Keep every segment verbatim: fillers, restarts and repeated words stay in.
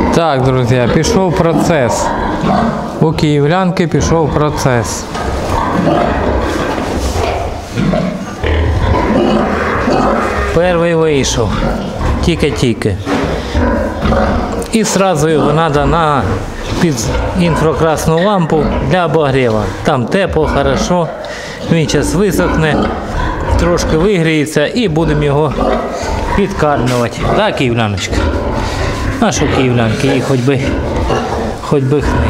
Так, друзі, пішов процес. У київлянки пішов процес. Перший вийшов. Тільки-тільки. І одразу його треба на під інфракрасну лампу для обогріва. Там тепло, хорошо. Він зараз висохне, трошки вигріється і будемо його підкармлювати. Так, київляночка? А що київлянки, її хоч би, хоч би хни.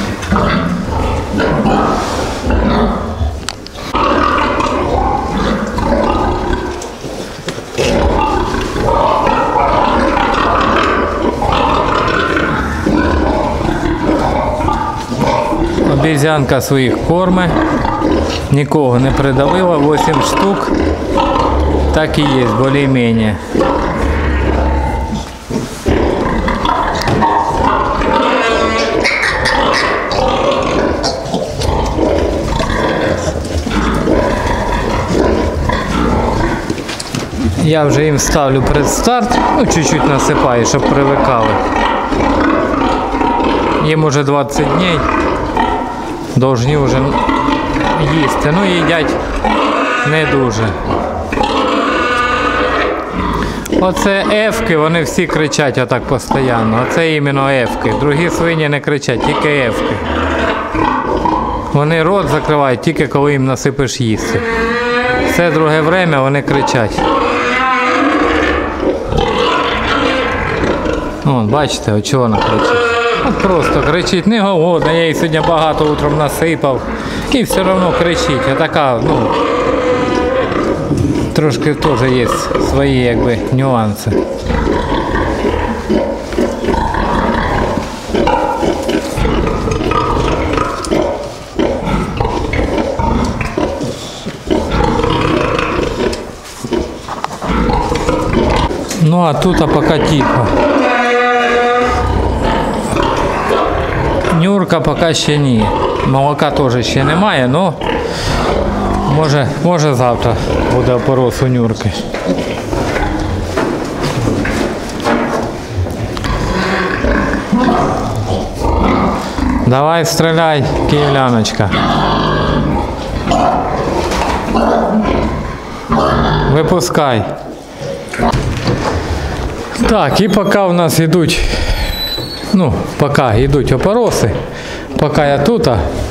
Обезьянка своїх корме, нікого не придавила, вісім штук, так і є, більш-менш. Я вже їм ставлю предстарт, ну чуть-чуть насипаю, щоб привикали. Їм уже двадцять днів. Должні вже їсти, ну їдять не дуже. Оце ефки, вони всі кричать отак постійно. Оце іменно ефки. Другі свині не кричать, тільки ефки. Вони рот закривають тільки коли їм насипиш їсти. Все друге время вони кричать. Вон, бачите, от чого вона кричить. От просто кричить, не голодна, я їй сьогодні багато утром насипав. І все одно кричить. А така, ну, трошки теж є свої, якби, нюанси. Ну а тут а поки тихо. Нюрка поки ще ні. Молока теж ще немає, але може, може завтра буде опорос у Нюрки. Давай стріляй, київляночка. Випускай. Так, і поки у нас йдуть, ну, поки йдуть опороси, поки я тут,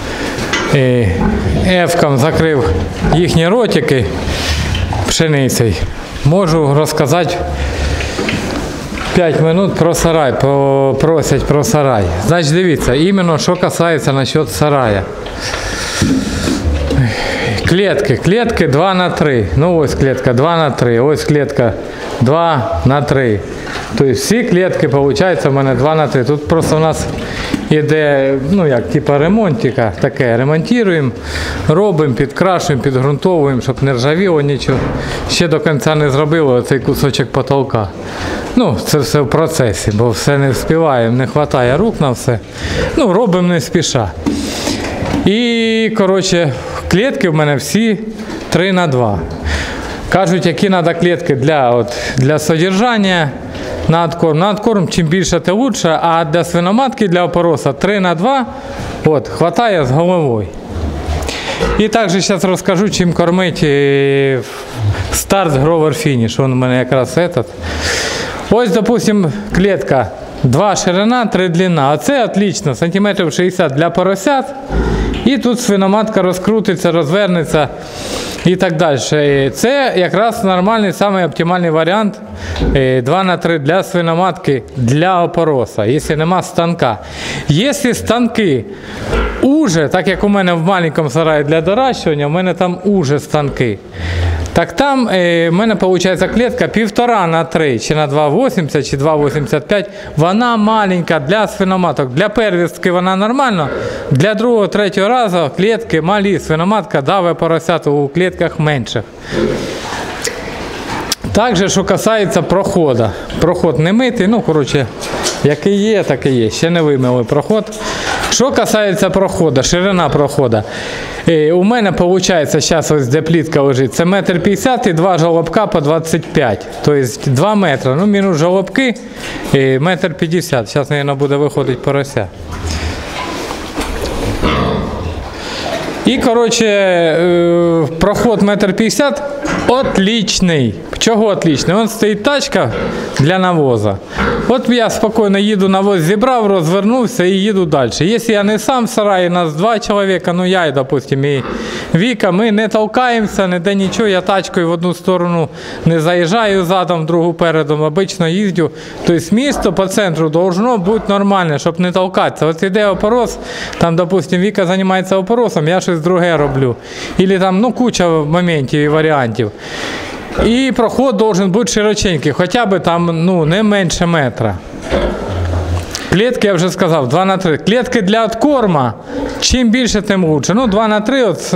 ефком закрив їхні ротики пшеницею, можу розказати п'ять минут про сарай, просять про сарай. Значить, дивіться, іменно що касається насчет сарая. Клетки, клетки два на три. Ну ось клетка два на три, ось клетка два на три. Тобто всі клетки, виходить, у мене два на три. Тут просто у нас іде, ну як, типа ремонтика, таке, ремонтуємо, робимо, підкрашуємо, підґрунтовуємо, щоб не ржавіло нічого. Ще до кінця не зробили цей кусочок потолка. Ну, це все в процесі, бо все не встигаємо, не вистачає рук на все. Ну, робимо не спіша. І, коротше, клітки в мене всі три на два. Кажуть, які треба клітки для, от, для содержання на откорм. На откорм чим більше, тим краще, а для свиноматки, для опороса три на два, от, хватає з головою. І також зараз розкажу, чим кормити старт Grower Finish. Вон у мене якраз этот. Ось, допустим, клітка два ширина, три длина. Оце отлично, сантиметрів шістдесят для поросят. І тут свиноматка розкрутиться, розвернеться і так далі. Це якраз нормальний, самий оптимальний варіант два на три для свиноматки, для опороса, якщо нема станка. Якщо станки уже, так як у мене в маленькому сараї для доращування, у мене там уже станки. Так там е, в мене виходить клітка півтора на три, чи на два вісімдесят, чи два вісімдесят п'ять. Вона маленька для свиноматок. Для первістки вона нормальна, для другого, третього разу клітки малі. Свиноматка давить поросят у клітках менших. Також, що касається проходу. Проход не митий, ну, коротше, який є, такий є. Ще не вимили проход. Що касається проходу, ширина проходу. Е, у мене виходить, зараз ось де плітка лежить, це метр п'ятдесят і два жолобка по двадцять п'ять. Тобто два метри. Ну, мінус жолобки, е, метр п'ятдесят. Зараз, мабуть, буде виходити порося. І, коротше, проход метр п'ятдесят отличний. Чого отличний? Вон стоїть тачка для навозу. От я спокійно їду, навоз зібрав, розвернувся і їду далі. Якщо я не сам в сараї, нас два чоловіка, ну я і, допустим, і Віка, ми не толкаємося, ніде нічого, я тачкою в одну сторону не заїжджаю задом, в другу передом, обично їздю. Тобто місто по центру должно бути нормальне, щоб не толкатися. От іде опорос, там, допустим, Віка займається опоросом, я щось друге роблю. Або там, ну, куча моментів і варіантів. І проход должен бути широченький, хоча б там, ну, не менше метра. Клітки, я вже сказав, два на три. Клітки для откорма, чим більше, тим краще. Ну, два на три, от,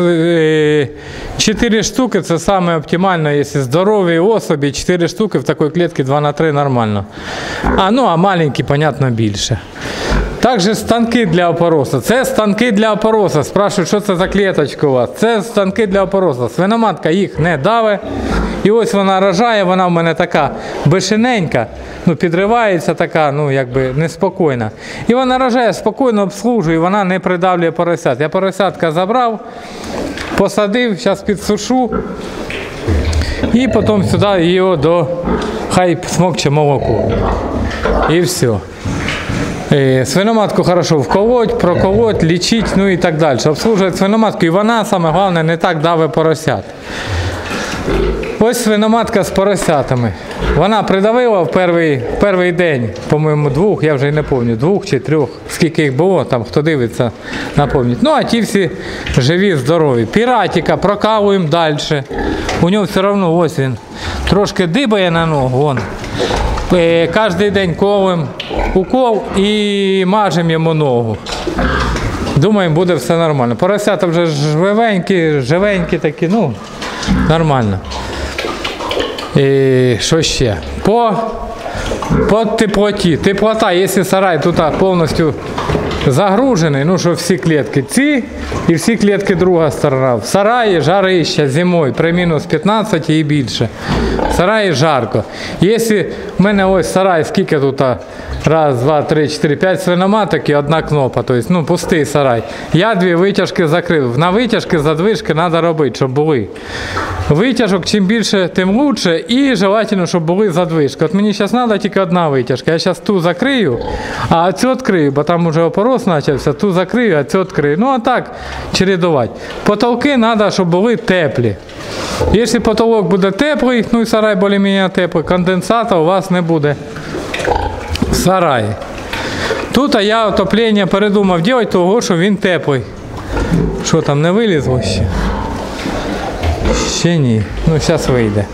чотири штуки, це саме оптимально, якщо здорові особі, чотири штуки в такій клітці два на три нормально. А, ну, а маленькі, понятно, більше. Також станки для опороса. Це станки для опороса. Спрашують, що це за клеточка у вас. Це станки для опороса. Свиноматка їх не давить. І ось вона рожає, вона в мене така бешененька, ну, підривається така, ну, якби неспокійна. І вона рожає, спокійно обслужує, вона не придавлює поросят. Я поросятка забрав, посадив, зараз підсушу. І потім сюди його до, хай смокче молоко. І все. Свиноматку хорошо вколоть, проколоть, лічить, ну і так далі. Обслужують свиноматку, і вона, саме головне, не так давить поросят. Ось свиноматка з поросятами. Вона придавила в перший, в перший день, по-моєму, двох, я вже не пам'ятаю, двох чи трьох, скільки їх було, там, хто дивиться, напомнить. Ну, а ті всі живі, здорові. Піратика прокалуємо далі. У нього все одно, ось він, трошки дибає на ногу, вон. Кожен день колем укол і мажемо йому ногу. Думаємо, буде все нормально. Поросята вже живенькі, живенькі такі, ну, нормально. І що ще? По, по теплоті. Теплота, якщо сарай тут повністю загружений, ну, що всі клітки ці і всі клітки друга сторона. В сараї жарища зимою при мінус п'ятнадцять і більше. В сараї жарко. Якщо в мене ось сарай, скільки тут? Раз, два, три, чотири, п'ять свиноматок і одна кнопка. Тобто, ну, пустий сарай. Я дві витяжки закрив. На витяжки, задвижки треба робити, щоб були. Витяжок чим більше, тим краще. І желательно, щоб були задвижки. От мені зараз треба тільки одна витяжка. Я зараз ту закрию, а цю відкрию, бо там вже опорос почався. Ту закрию, а цю відкрию. Ну, а так чередувати. Потолки треба, щоб були теплі. Якщо потолок буде теплий, ну і сарай більш-менш теплий, конденсата у вас не буде в сараї. Тут я отоплення передумав робити, того, що він теплий. Що там, не вилізло ще? Ще ні. Ну, зараз вийде.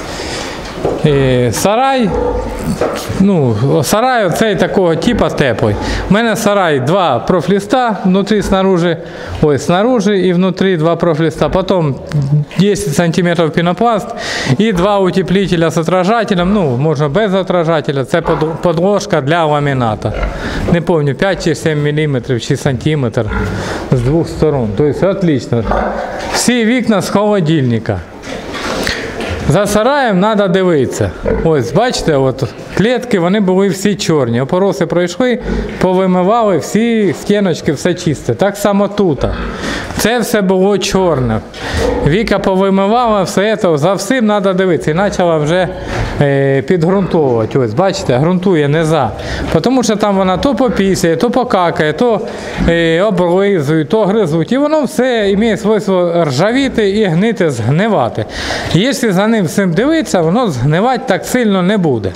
І сарай, ну, сарай оцей такого типу теплий. У мене сарай два профлиста, внутрі, снаружи, ой, снаружи і внутрі два профлиста. Потім десять сантиметрів пінопласт і два утеплителя з отражателем, ну, можна без отражателя, це подложка для ламіната. Не пам'ятаю, п'ять чи сім міліметрів чи сантиметр з двох сторон. Тобто, отлично. Всі вікна з холодильника. За сараєм треба дивитися. Ось, бачите, от клітки, вони були всі чорні. Опороси пройшли, повимивали, всі стіночки, все чисте. Так само тут. Це все було чорне. Віка повимивала, все це, за всім треба дивитися. І почала вже е, підґрунтовувати. Ось, бачите, ґрунтує низа. Тому що там вона то попісяє, то покакає, то е, облизує, то гризуть. І воно все має свойство ржавіти і гнити, згнивати. Якщо за ним всім дивитися, воно згнивати так сильно не буде.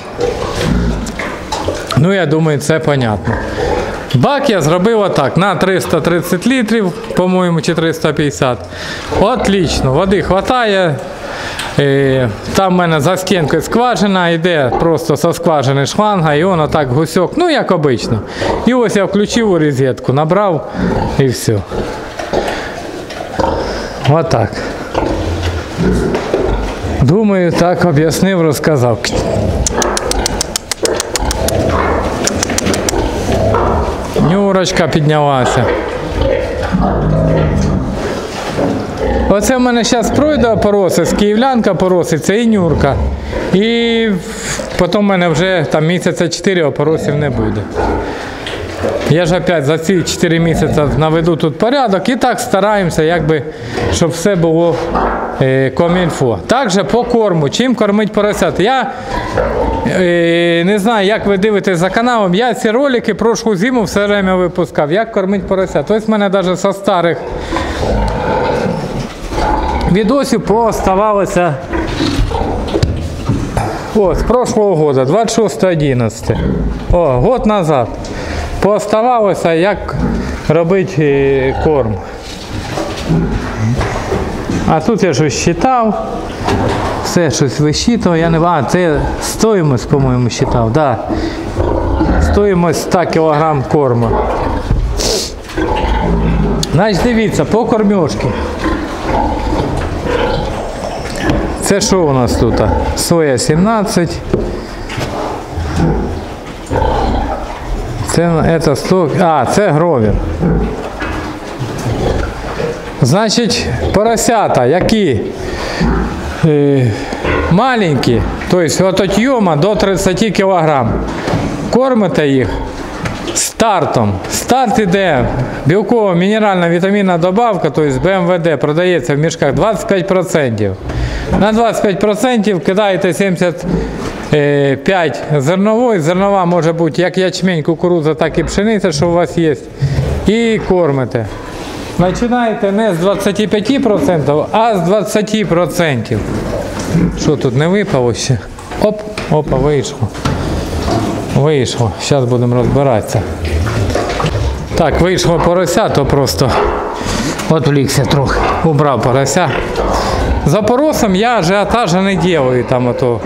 Ну, я думаю, це понятно. Бак я зробив отак, на триста тридцять літрів, по-моєму, чи триста п'ятдесят. Отлично, води вистачає. Там в мене за стінкою скважина, йде просто со скважини шланга, і воно так гусьок, ну як обично. І ось я включив у розетку, набрав і все. Отак. Думаю, так об'яснив, розказав. Нюрочка піднялася. Оце в мене зараз пройде опоросис, київлянка пороситься і нюрка. І потім в мене вже там місяця чотири опоросів не буде. Я ж опять за ці чотири місяці наведу тут порядок і так стараємося, якби, щоб все було е, комільфо. Також по корму, чим кормить поросят. Я е, не знаю, як ви дивитесь за каналом, я ці ролики прошлу зиму все время випускав, як кормить поросят. Ось в мене навіть со старих відосів пооставалося о, з прошлого года, двадцять шостого одинадцятого. О, год назад. Пооставалося, як робити корм. А тут я щось считав, все щось висчитував, я не... А, це стоїмость, по-моєму, считав, да. Стоїмость ста кілограм корму. Значить, дивіться, по кормежці. Це що у нас тут? Соя сімнадцять. Це, це сто... А, це гровір. Значить, поросята, які е, маленькі, тобто от отйома до тридцять кілограм, кормите їх стартом. Старт іде білкова мінеральна вітамінна добавка, тобто Б М В Д, продається в мішках двадцять п'ять відсотків. На двадцять п'ять відсотків кидаєте сімдесят п'ять зернової, зернова може бути як ячмень, кукурудза, так і пшениця, що у вас є, і кормите. Починаєте не з двадцяти п'яти відсотків, а з двадцяти відсотків. Що тут не випало ще? Оп, опа, вийшло. Вийшло. Зараз будемо розбиратися. Так, вийшло порося, то просто відвлікся трохи. Убрав порося. За поросом я ажіотажа не роблю, там ото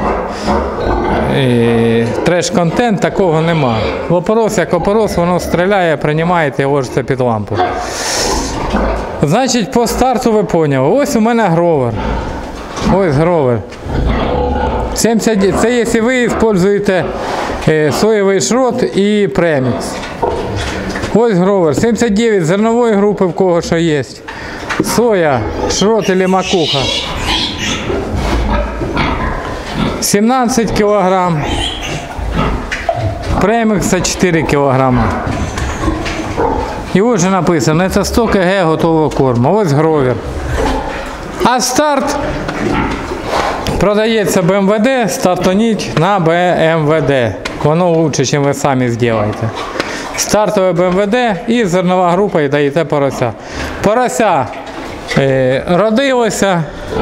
треш-контент, такого нема. Опорос як опорос, воно стріляє, приймаєте і ложиться під лампу. Значить, по старту ви поняли. Ось у мене гровер. Ось гровер. сімдесят, це якщо ви використовуєте соєвий шрот і премікс. Ось гровер. сімдесят дев'ять зернової групи, в кого що є. Соя, шрот или макуха. сімнадцять кілограм. Премікса чотири кілограми. І ось же написано, це сто кілограмів готового корму. Ось гровер. А старт продається Б М В Д, стартоніть на Б М В Д. Воно краще, ніж ви самі зробите. Стартове Б М В Д і зернова група, і даєте порося. Порося е, родилося.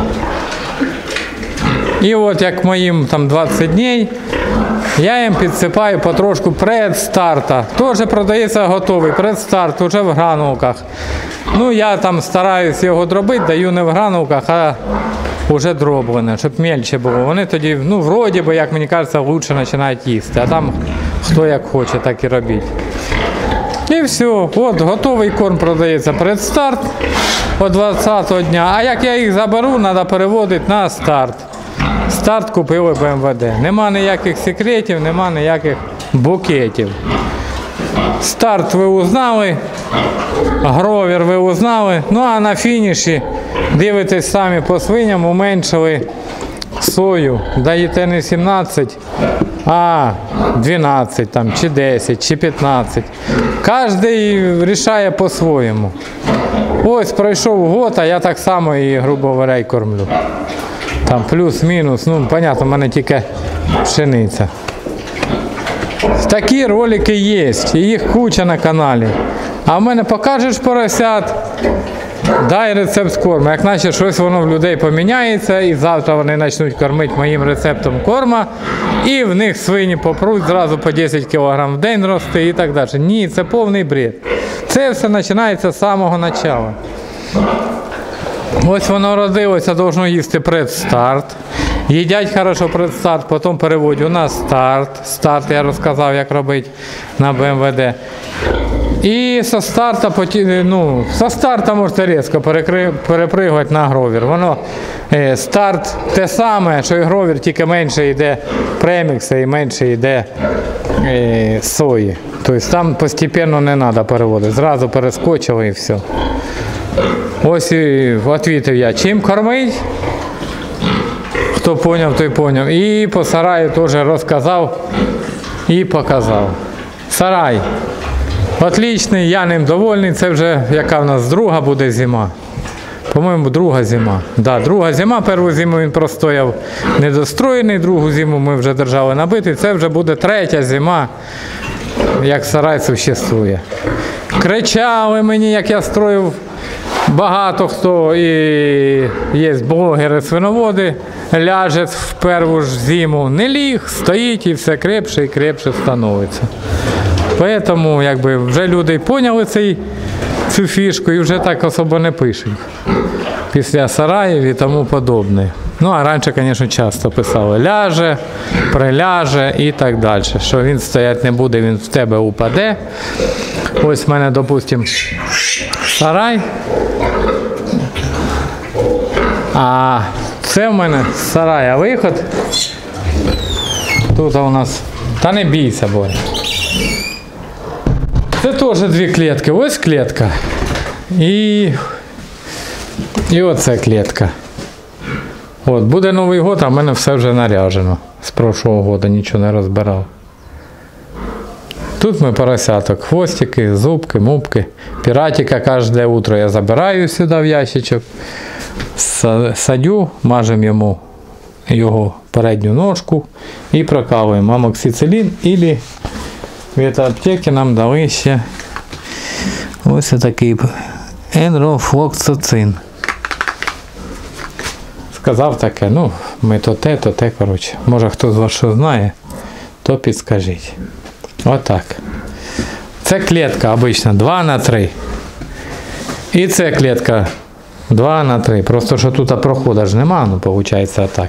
І от як моїм там двадцять днів, я їм підсипаю потрошку предстарта. Теж продається готовий предстарт, вже в гранулках. Ну я там стараюсь його дробити, даю не в гранулках, а вже дроблене, щоб мельче було. Вони тоді, ну вроді би, як мені кажеться, краще починають їсти. А там хто як хоче, так і робіть. І все, от готовий корм продається предстарт от двадцятого дня. А як я їх заберу, треба переводити на старт. Старт купили Б М В Д. Нема ніяких секретів, нема ніяких букетів. Старт ви узнали, гровер ви узнали, ну а на фініші дивитесь самі по свиням, уменшили сою, даєте не сімнадцять, а дванадцять, там, чи десять, чи п'ятнадцять. Кожен вирішує по-своєму. Ось пройшов год, а я так само і, грубо говоря, й кормлю. Там плюс-мінус, ну, понятно, в мене тільки пшениця. Такі ролики є, і їх куча на каналі. А в мене покажеш поросят, дай рецепт корму. Як наче щось воно в людей поміняється, і завтра вони почнуть кормити моїм рецептом корма, і в них свині попруть, зразу по десять кілограм в день рости і так далі. Ні, це повний бред. Це все починається з самого початку. Ось воно родилося, должно їсти предстарт. Їдять хорошо предстарт, потім переводять на старт. Старт я розказав, як робити на Б М В Д. І со старта, ну, со старта можете різко перепригувати на гровер. Воно е, старт те саме, що і гровер, тільки менше йде премікса і менше йде е, сої. Тобто там постійно не треба переводити. Зразу перескочили і все. Ось і відповів я, чим кормить? Хто поняв, той поняв. І по сараю теж розказав і показав. Сарай отличний, я ним довольний. Це вже яка в нас друга буде зима. По-моєму, друга зима. Да, друга зима, першу зиму він простояв недостроєний, другу зиму ми вже держали набитий. Це вже буде третя зима, як сарай существує. Кричали мені, як я строїв, багато хто, і є блогери-свиноводи, ляже в першу ж зиму, не ліг, стоїть і все крепше і крепше становиться. Тому якби, вже люди поняли цей, цю фішку і вже так особо не пишуть. Після сараїв і тому подобне. Ну, а раніше, звісно, часто писали ляже, приляже і так далі. Що він стояти не буде, він в тебе упаде. Ось в мене, допустимо, сарай. А це в мене з сарая виход. Тут у нас, та не бійся, Боря. Це теж дві клітки. Ось клітка. І, і оце клітка. От, буде Новий год, а в мене все вже наряжено. З прошлого року нічого не розбирав. Тут ми поросяток, хвостики, зубки, мубки. Піратика кожне утро я забираю сюди в ящичок. Садю, мажемо йому його передню ножку і прокалуємо амоксицилін, або від аптеки нам дали ще ось такий енрофлоксацин. Сказав таке, ну, ми то те, то те, коротше. Може хто з вас що знає, то підскажіть. Отак. Це клітка обична два на три. І це клітка два на три. Просто що тут проходу ж нема, ну, виходить отак.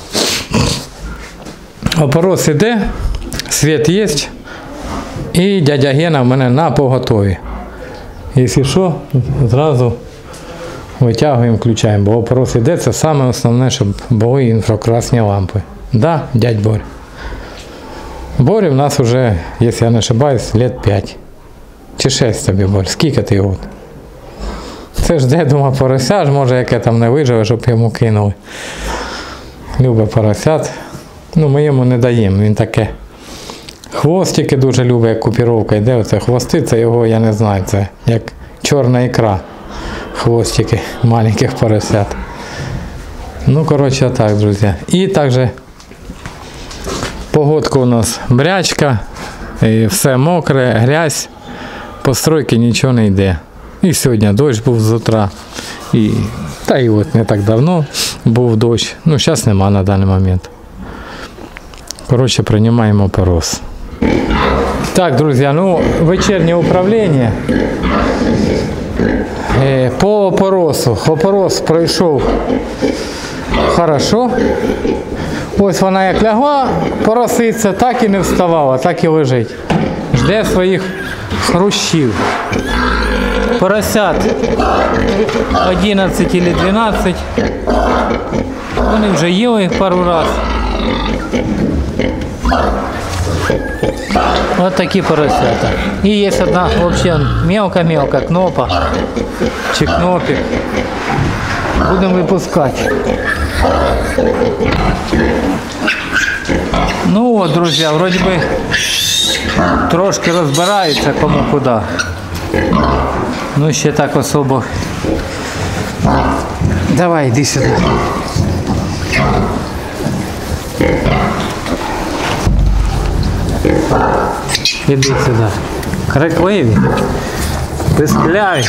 Опорос іде, світ є. І дядя Гена в мене на поготові. Якщо що, зразу витягуємо, включаємо. Бо опорос іде, це саме основне, щоб були інфракрасні лампи. Да, дядь Борь? Борі в нас вже, якщо я не ошибаюсь, лет п'ять. Чи шесть тобі, Борь? Скільки ти його? Це ж де, думаю, порося ж, може, яке там не виживе, щоб йому кинули. Любить поросят. Ну, ми йому не даємо, він таке. Хвостики дуже любить, як купіровка йде. Оце хвости, це його, я не знаю, це як чорна ікра. Хвостики маленьких поросят. Ну, коротше, так, друзі. І також погодка у нас брячка, і все мокре, грязь, постройки нічого не йде. І сьогодні дощ був з утра, і, та і от не так давно був дощ, ну зараз нема на даний момент. Коротше, приймаємо опорос. Так, друзі, ну вечірнє управління. Е, по опоросу. Опорос пройшов хорошо. Ось вона як лягла, пороситься, так і не вставала, так і лежить. Жде своїх хрущів. Поросят одинадцять або дванадцять. Вони вже їли пару раз. Вот такие поросята. И есть одна вообще мелко-мелко кнопа. Чи кнопик. Будем выпускать. Ну вот, друзья, вроде бы трошки розбираються кому куда. Ну ще так особо. Давай, иди сюда. Іди сюди. Крикливі. Пискляві.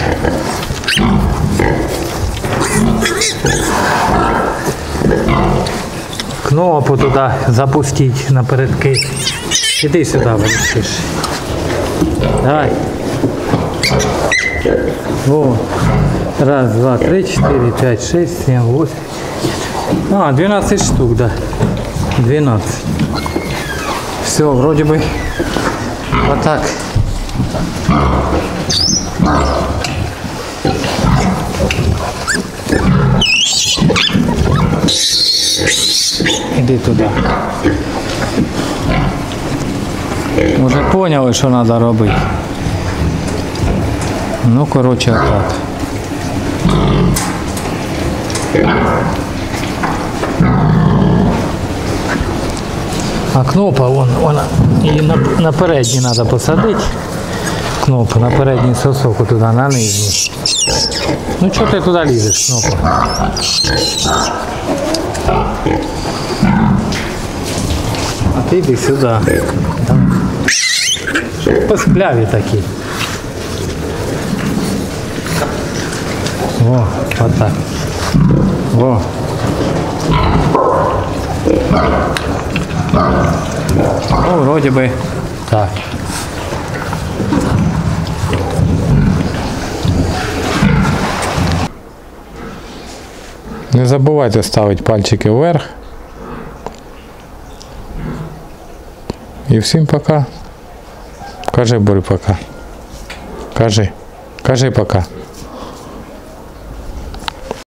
Кнопку туди запустіть на передки. Іди сюди, вирішиш. Давай. О. Раз, два, три, четыре, пять, шесть, семь, восемь. А, двенадцать штук, да. двенадцать. Все, вроде бы вот так. Иди туда. Уже поняли, що треба робити. Ну, коротше, так. А кнопа, вон, вона, її на, на передній треба посадити. Кнопку, на передній сосок, туди, на нижній. Ну, чого ти туди лізеш, кнопа? А ти йди сюди. Поскляві такі. О, отак. О. Ну, вроде бы так. Не забувайте ставити пальчики вверх. І всім пока. Кажи, Борь, пока. Кажи. Кажи пока.